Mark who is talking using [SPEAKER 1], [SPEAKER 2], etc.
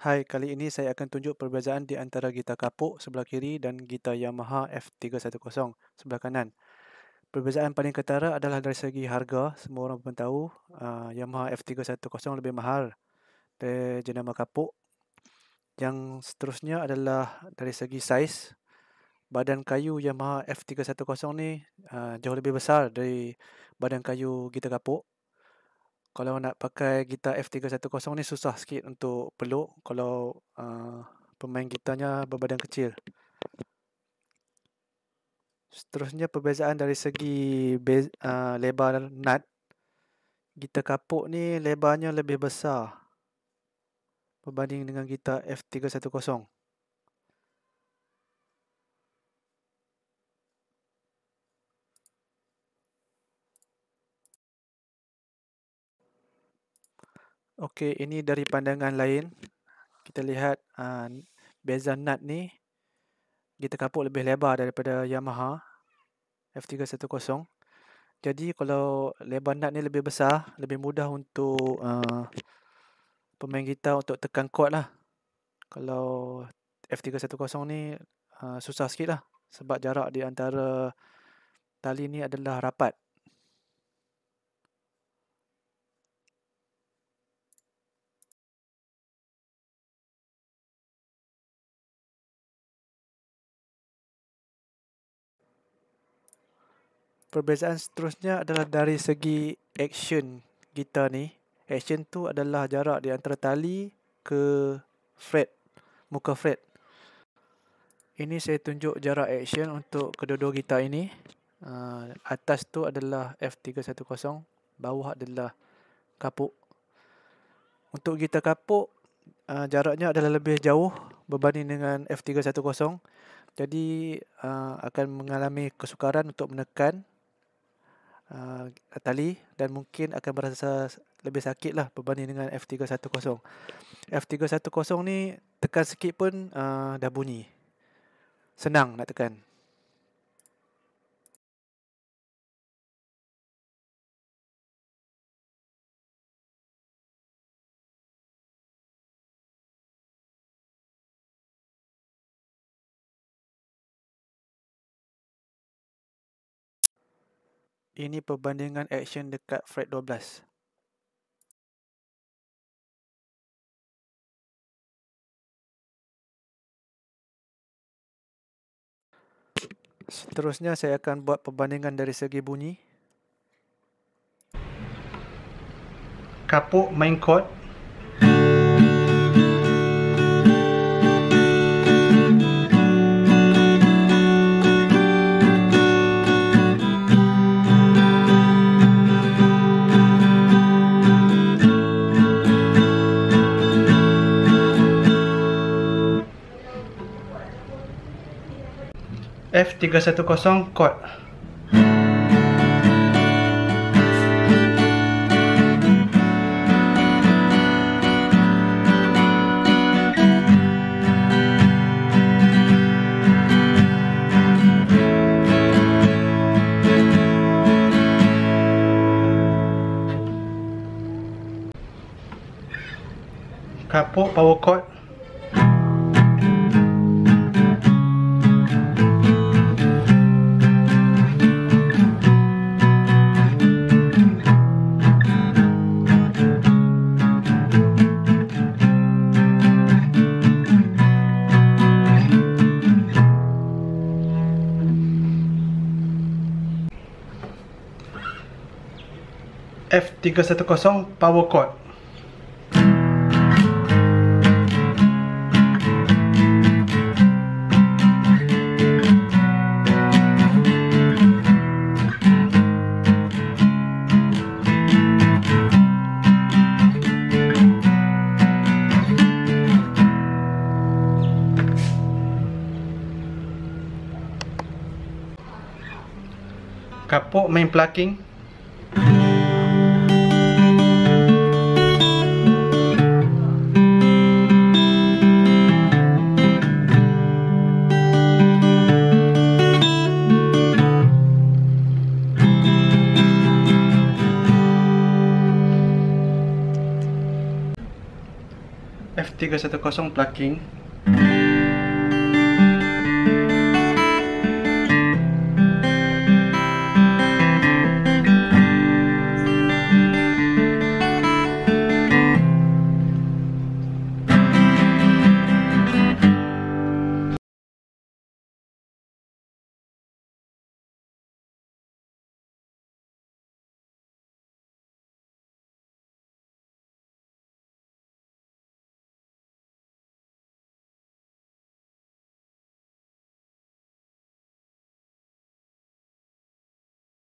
[SPEAKER 1] Hai, kali ini saya akan tunjuk perbezaan di antara gitar kapuk sebelah kiri dan gitar Yamaha F310 sebelah kanan. Perbezaan paling ketara adalah dari segi harga. Semua orang pun tahu Yamaha F310 lebih mahal dari jenama kapuk. Yang seterusnya adalah dari segi saiz. Badan kayu Yamaha F310 ni jauh lebih besar dari badan kayu gitar kapuk. Kalau nak pakai gitar F310 ni susah sikit untuk peluk kalau pemain gitarnya berbadan kecil. Seterusnya perbezaan dari segi lebar nut. Gitar kapuk ni lebarnya lebih besar berbanding dengan gitar F310. Okey, ini dari pandangan lain. Kita lihat beza nut ni. Gitar kapuk lebih lebar daripada Yamaha F310. Jadi kalau lebar nut ni lebih besar, lebih mudah untuk pemain gitar untuk tekan chord lah. Kalau F310 ni susah sikit lah sebab jarak di antara tali ni adalah rapat. Perbezaan seterusnya adalah dari segi action gitar ni. Action tu adalah jarak di antara tali ke fret, muka fret. Ini saya tunjuk jarak action untuk kedua-dua gitar ini. Atas tu adalah F310, bawah adalah kapuk. Untuk gitar kapuk, jaraknya adalah lebih jauh berbanding dengan F310. Jadi akan mengalami kesukaran untuk menekan tali dan mungkin akan berasa lebih sakit lah berbanding dengan F310. F310 ni tekan sikit pun dah bunyi. Senang nak tekan. Ini perbandingan action dekat fret 12. Seterusnya saya akan buat perbandingan dari segi bunyi. Kapuk main chord. F310 chord. Kapuk power chord. F310 power chord. Kapuk main plucking. F310 plugging